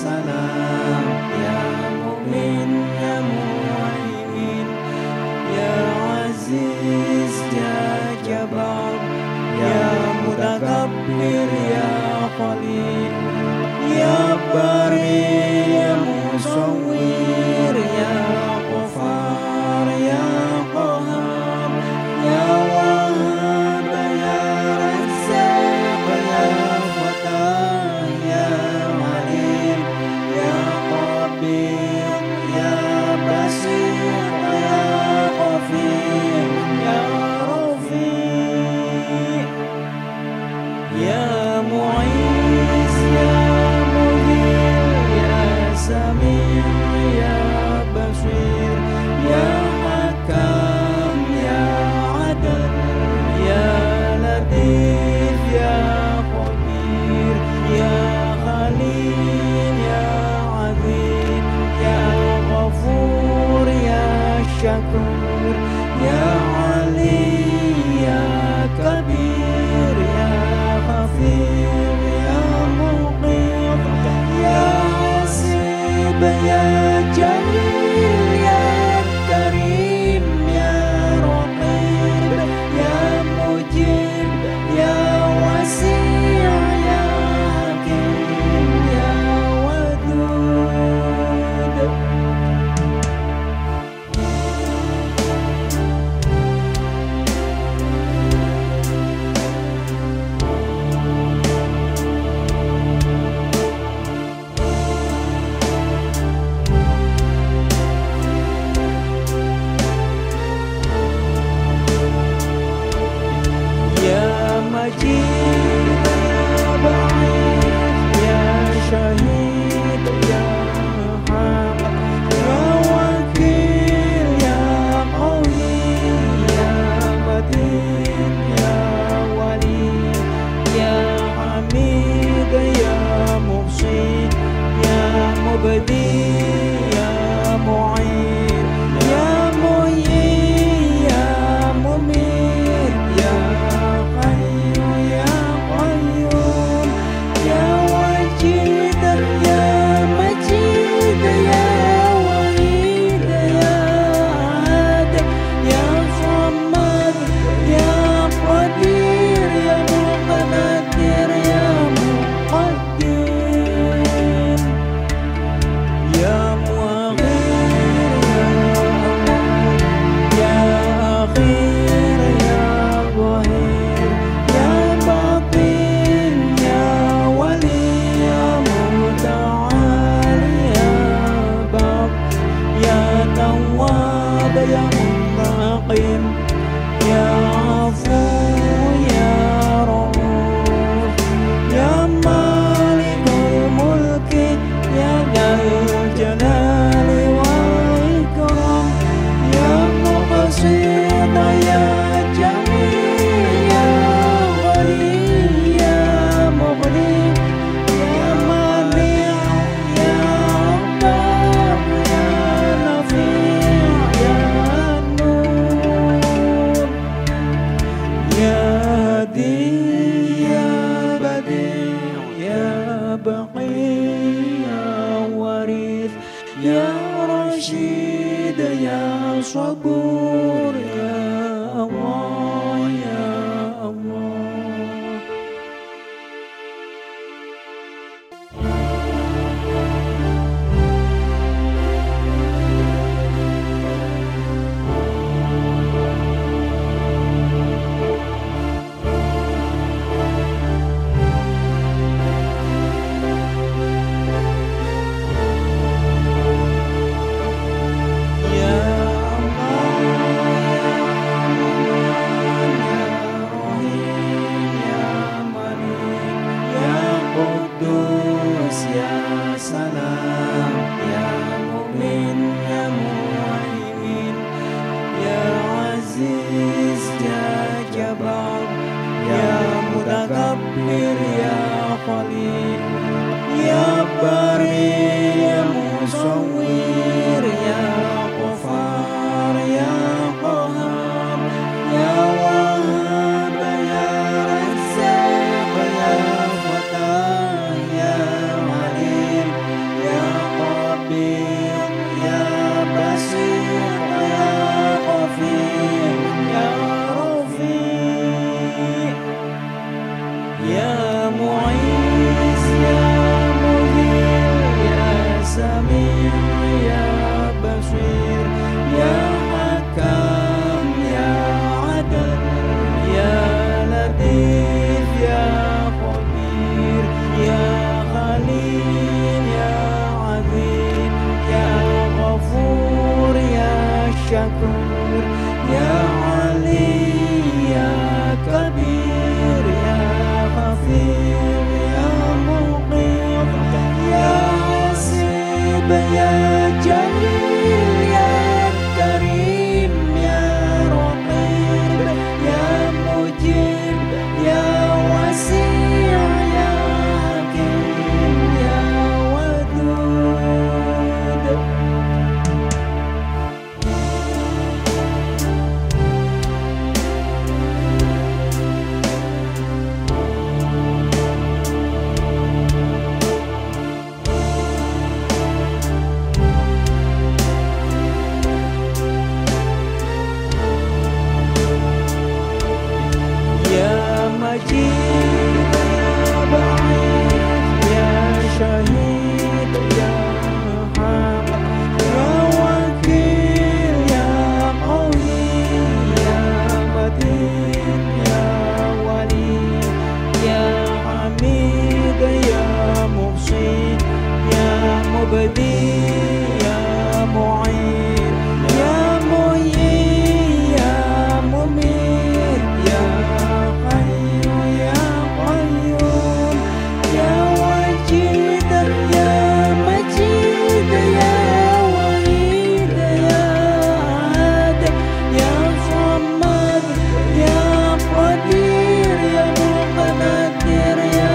salam, ya mu'min, ya muhaimin, ya aziz, ya jabbar, ya mutakabbir, ya khalil, ya bari, ya musawwir, ya ghafar, ya qahar, ya wahhab, ya razzaq, ya fatah, ya alim, ya khabir, ya basir, ya khafir, ya rafiq, ya mu'iz, ya mudhil, ya sami', ya basir, ya hakam, ya adil, ya latif, ya khabir, ya khalil, ya azim, ya ghafur, ya syakur, ya ali, ya kabir, ya khafir, ya muqit, ya hasib, ya jalil, ya karim, ya raqib, ya mujib, ya wasi', ya hakim, ya wadud. Ya majid, ya ba'id, ya syahid, ya haq, ya wakil, ya qawi, ya matin, ya wali, ya hamid, ya muhsin, ya mubdi, ya mu'in, ya muhyi, ya mumit, ya hayyu, ya qayyum, ya wajid, ya majid, ya wahid, ya ahad, ya samad, ya qadir, ya muqtadir, ya muqaddim, ya muakhir, ya akhir, ya zahir, ya batin, ya wali, ya muta'al, ya bab, ya tawwab, ya muntaqim, ya afu, ya rauf, ya malikul mulki, ya dzal jalali wal ikram, ya muqsit, ya jamil, ya ghani, ya mughni, ya mani', ya attar, ya nafi', ya nur, ya hadi, ya badi', ya baqi, ya warith, ya rashid, ya sabur, ya Allah, ya Allah. Ya mutakabbir, ya khalil, ya bari, ya musawwir, ya ghafar, ya qahar, ya wahhab, ya razzaq, ya fatah, ya alim, ya Jalil ya Karim ya Raqib ya Mujib ya Wasi' ya Hakim ya Wadud. Ya Majid ya Ba'id ya Syahid ya Haq ya Wakil ya Qawi ya Matin ya Wali ya Hamid ya Muhsin ya Mubdi ya Mu'in ya Muhyi ya Mumit ya Hayyu ya Qayyum ya Wajid ya Majid ya Wahid ya Ahad ya Samad ya Qadir ya Muqtadir ya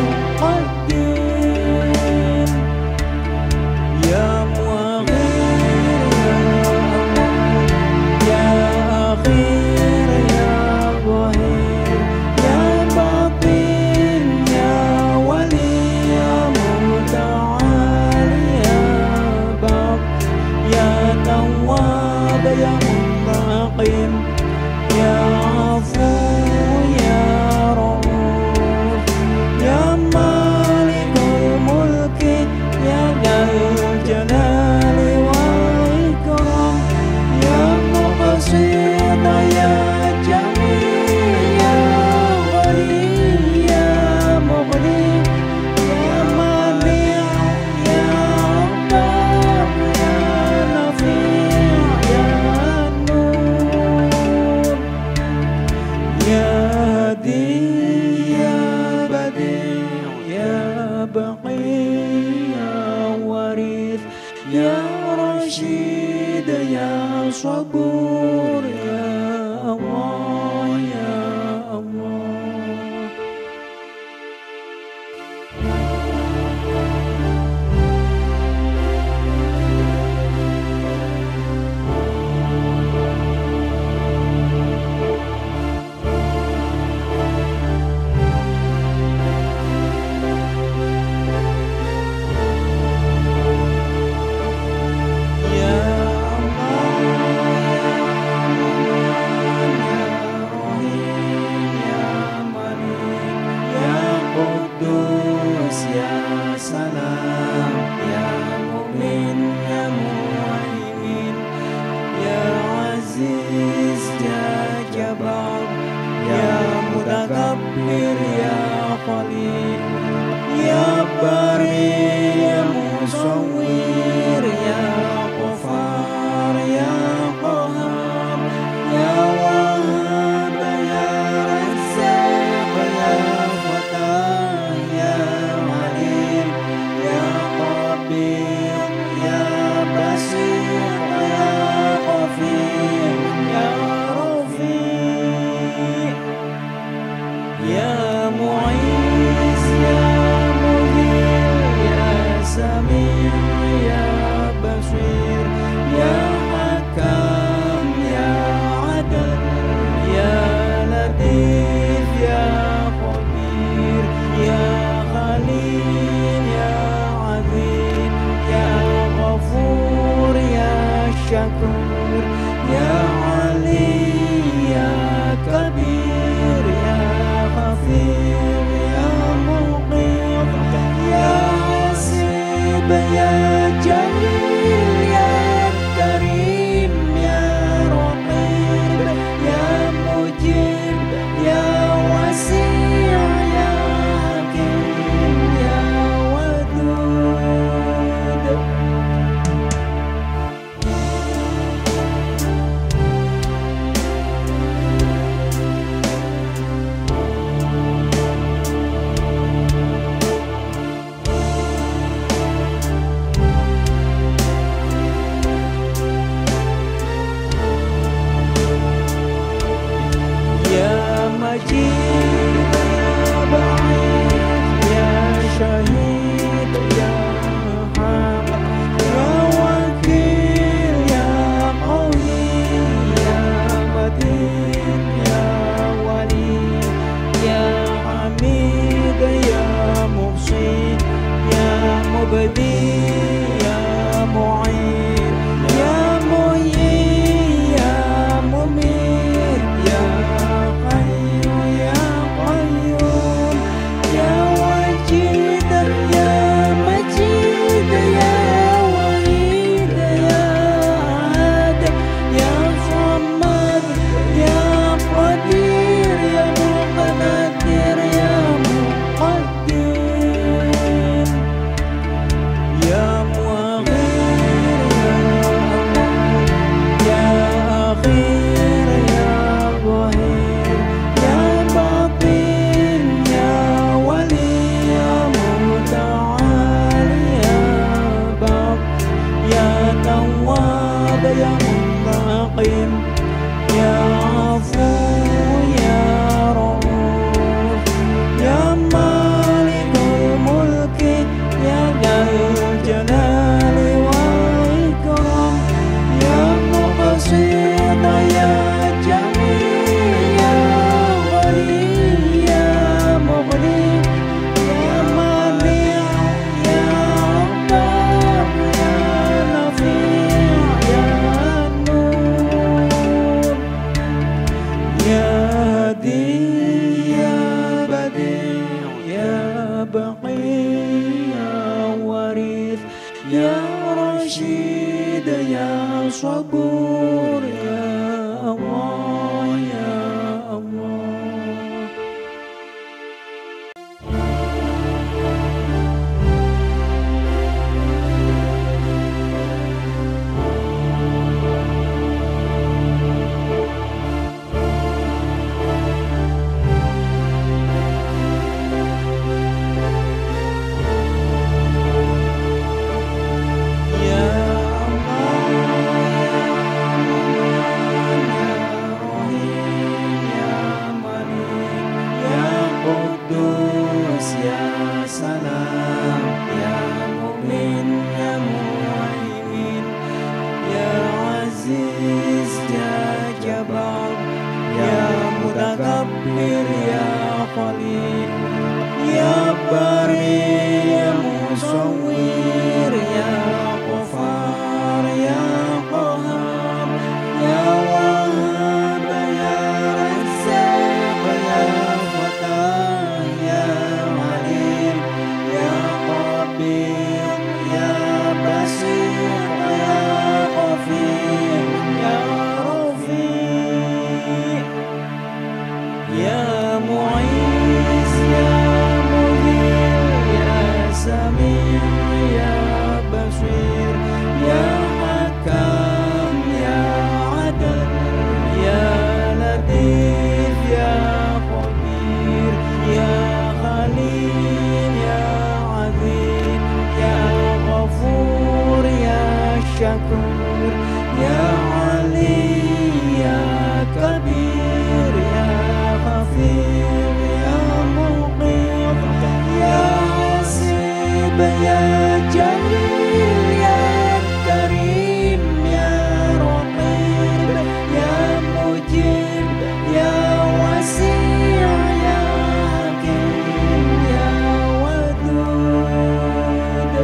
Muqaddim ya Muakhir ya Akhir ya Zahir ya Batin ya Wali ya Muta'al ya Baq ya Tawwab ya Muntaqim ya Afu ya Rauf ya Malikul Mulki ya Dzal Jalali wal Ikram ya Muqsit ya Jamil ya Ghani ya Mughni ya Mani' ya Rabbah ya Nafi' ya Nur ya Hadi ya Badi' ya Baqi ya Warith ya Rashid ya Sabur ya Allah ya Allah. Ya Allah ya Rahim ya Qudus ya Salam ya Mu'min ya Muhaimin ya Aziz ya Jabbar ya Mutakabbir ya Khalid ya Bari ya Musawwir ya Ghafar ya Qahhar ya Wahhab ya Razzaq ya Fatah ya Alim ya Qabir ya Basir ya Qafi ya Rafi' ya Mu'iz ya Mudhil ya Sami' ya Basir ya Hakam ya Adil ya Latif ya Khabir ya Khalil ya Azim ya Ghafur ya Syakur ya Ali ya Kabir ya Khafir ya Muqit ya Hasib ya Jalil ya Karim ya Raqib ya Mujib ya Wasi' ya Hakim ya Wadud. مبدي يا معين يا محيي يا مميت يا حي يا قيوم يا وجيد يا مجيد يا وحيد يا أحد يا صمد يا قدير يا مقتدر يا مقدم يا مؤخر يا أخير يا ظهير يا باطن يا ولي يا متعال يا باب يا تواب يا منتقم يا عفو يا رؤوف يا مالك الملك يا ذا الجلال والإكرام يا مقسط يا جميل يا غني يا مغني يا مانع يا رب يا نفيع يا نور يا هادي يا بديع يا بقي يا وريث يا رشيد يا صبور يا الله يا الله يا الله يا رحيم يا قدوس يا سلام يا مؤمن يا مهيمن يا عزيز يا جبار يا متكبر يا خليل يا باري يا مصور يا غفار يا قهار يا وهاب يا رزاق يا فتاح يا عليم يا قبير يا بصير يا غفير يا رفيع يا معيز يا مذل يا سميع يا بصير يا حكم يا عدل يا لطيف يا خبير يا خليل يا عظيم يا غفور يا شكور يا علي يا كبير يا خفير يا مقيت يا حسيب يا جليل يا كريم يا رقيب يا مجيب يا وسيع يا حكيم يا ودود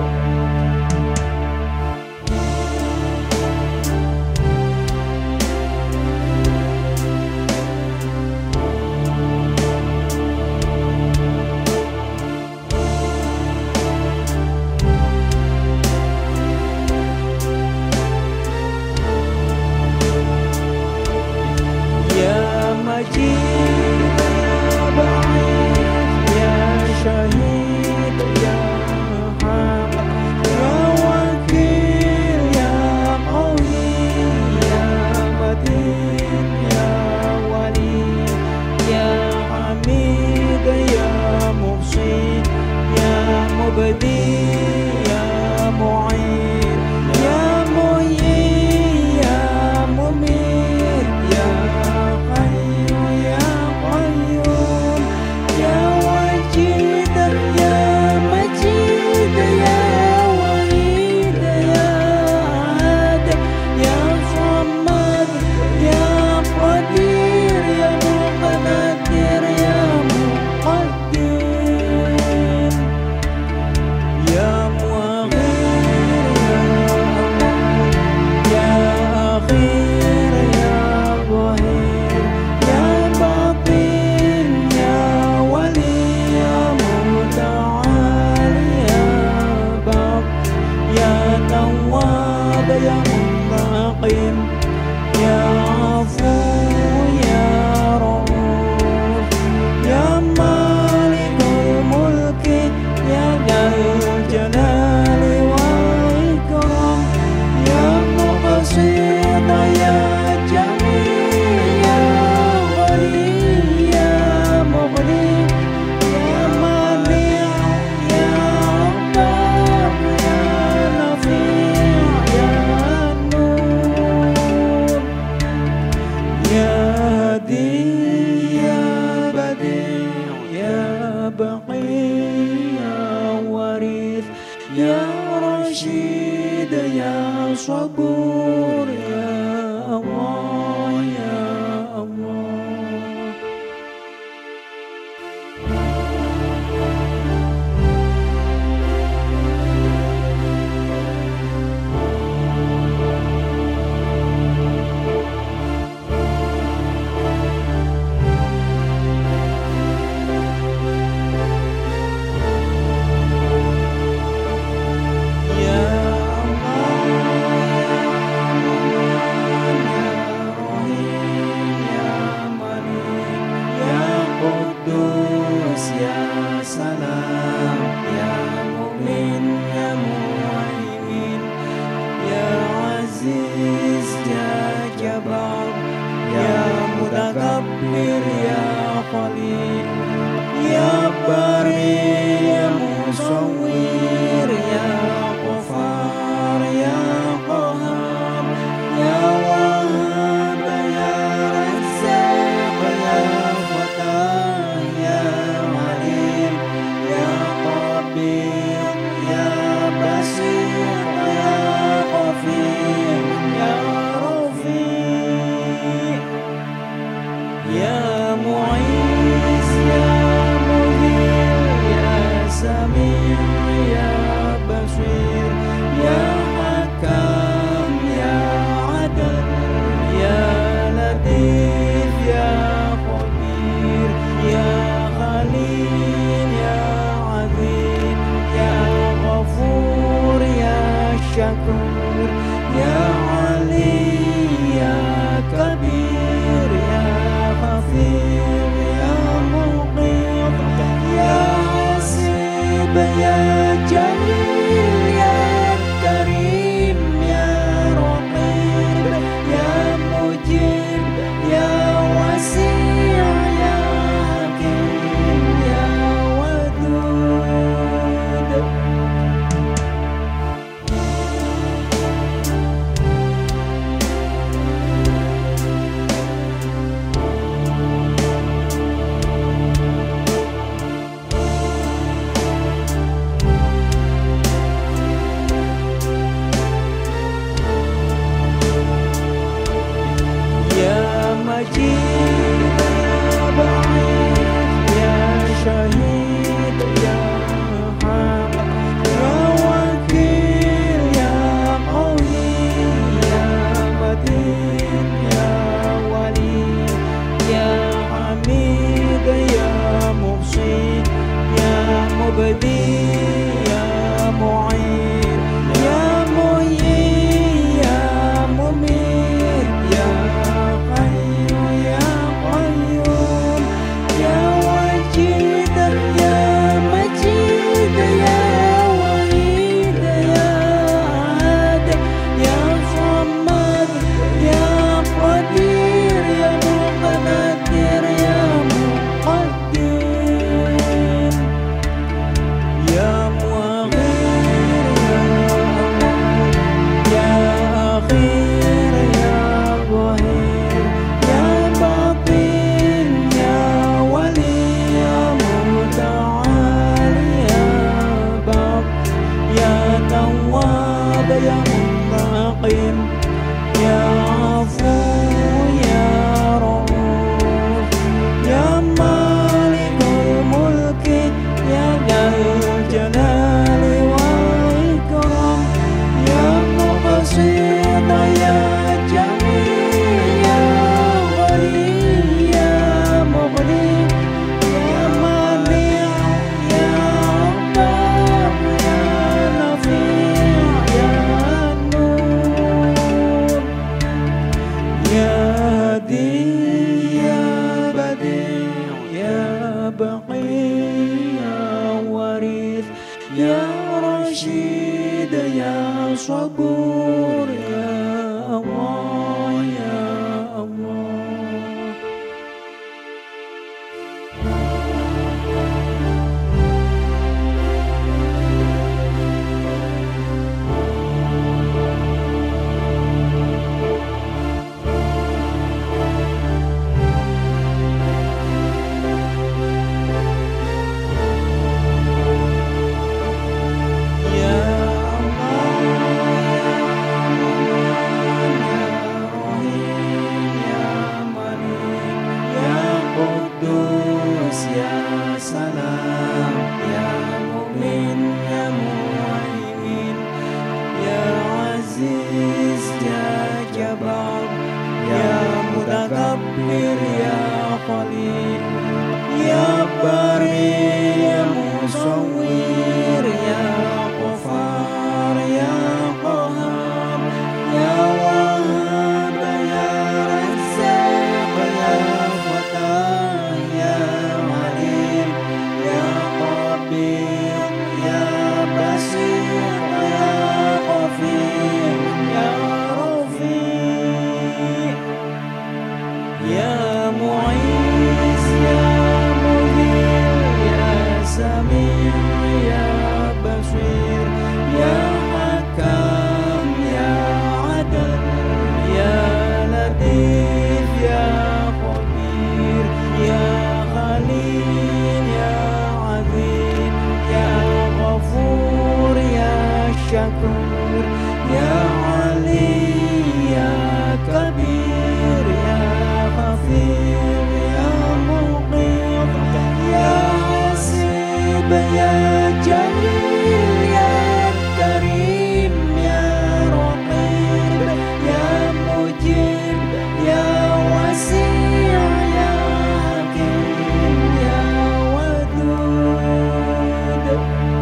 Ya Rashid, Ya Sabur, Ya Allah, Ya Allah. Mutakabbir ya Khalil, ya Bari ya Musawwir, ya Ghafar ya Qahhar, ya Wahhab ya Razzaq, ya Fatah ya Alim, ya Qabir ya Basir, ya Ghafir ya Ya Mu'izz, Ya Mudhil, Ya Sami', Ya Basir, Ya Hakam, Ya Adil, Ya Latif, Ya Khabir, Ya Khalil, Ya Azim, Ya Ghafur, Ya Syakur, Ya Ali, Ya Kabir, Ya Ya Muqit, Ya Hasib, Ya Jamil, Ya Karim, Ya Raqib, Ya Mujib, Ya Wasi', Ya Hakim, Ya Wadud. Majid, Ya Ba'id, Ya Syahid, Ya Haq, Ya Wakil, Ya Qawi, Ya Matin, Ya Wali, Ya Hamid, Ya Muhsin, Ya Mubdi, Ya Mu'in, Ya Muhyi, Ya Mumit, Ya Ya Muntaqim, Ya Afu, Ya Rauf, Ya Malikul Mulki, Ya Dzal Jalali wal Ikram, Ya Muqsit, Ya Jamil, Ya Ghani, Ya Mughni, Ya Mani', Ya Rabbah, Ya Nafi', Ya Hadi, Ya Badi', Ya Baqi, Ya Warith, Ya Rashid, Ya Sabur, Ya Allah, Ya Allah. Ya syakur, ya Ali ya kabir, ya ghafir, ya muqir, ya hasib, ya jalil, ya karim, ya raqib, ya mujib, ya wasi', ya hakim, ya wadud.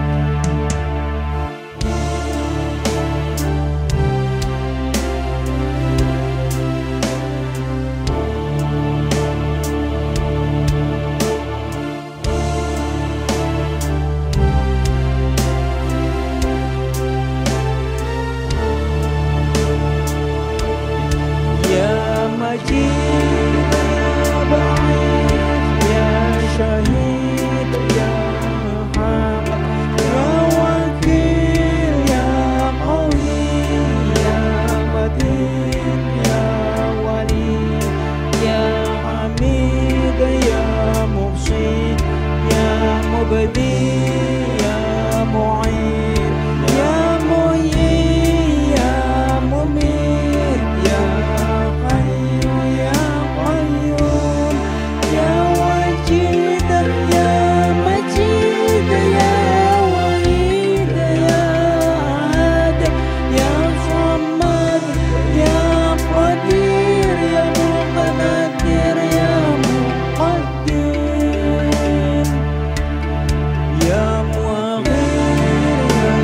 Ya Majid, ya Ba'id, ya Syahid, ya Hamid, ya Wakil, ya Qawi, ya Matin, ya Wali, ya Hamid, ya Muhsin, ya Mubdi, ya Mu'in, ya Muhyi, ya Mumit, ya Hayyu, ya Qayyum, ya Wajid, ya Majid, ya Wahid, ya Ahad, ya Samad, ya Qadir, ya Muqtadir, ya Muqaddim, ya Muakhir,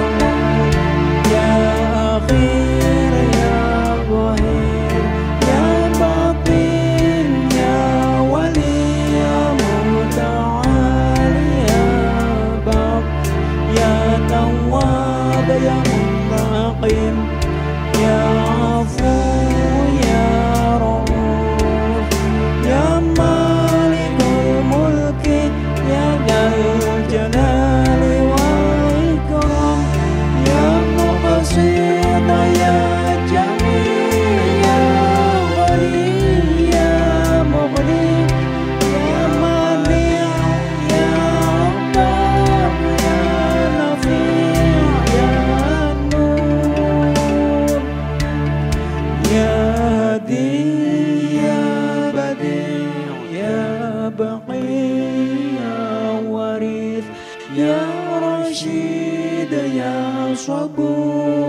ya Akhir, ya Zahir, ya Batin, ya Wali, ya Muta'al, ya Baq, ya Tawwab, ya Muntaqim, ya Afu, ya Rauf, ya Malikul Mulki, ya Dzal Jalali wal Ikram, ya Muqsit, ya Jamil, ya Wali, ya Mughni, ya Mani', ya Attar, ya Nafi', ya Nur, ya Hadi, ya Badi', ya Baqi, ya Warith, ya Rashid, ya Sabur,